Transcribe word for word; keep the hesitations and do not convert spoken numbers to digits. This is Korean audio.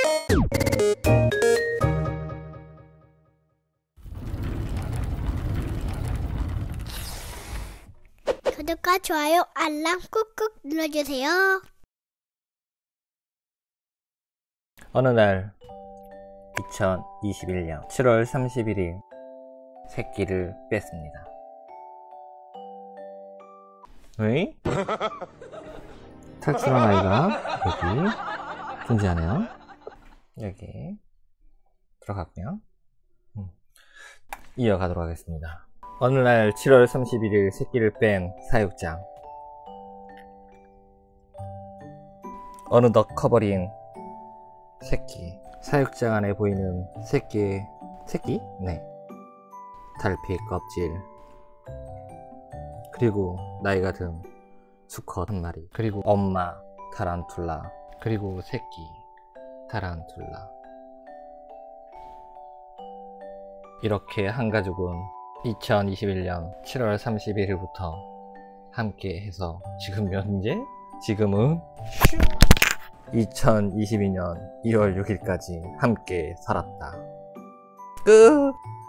구독과 좋아요, 알람 꾹꾹 눌러주세요. 어느 날 이천이십일 년 칠월 삼십일일 새끼를 뺐습니다. 왜? 탈출한 아이가 여기 존재하네요. 여기 들어갔고요. 음. 이어가도록 하겠습니다. 어느 날 칠월 삼십일일 새끼를 뺀 사육장. 어느덧 커버린 새끼. 사육장 안에 보이는 새끼의 새끼? 네. 달빛 껍질. 그리고 나이가 든 수컷 한 마리. 그리고 엄마 타란툴라. 그리고 새끼 타란툴라. 이렇게 한 가족은 이천이십일 년 칠월 삼십일일부터 함께 해서 지금 현재? 지금은 이천이십이 년 이월 육일까지 함께 살았다. 끝!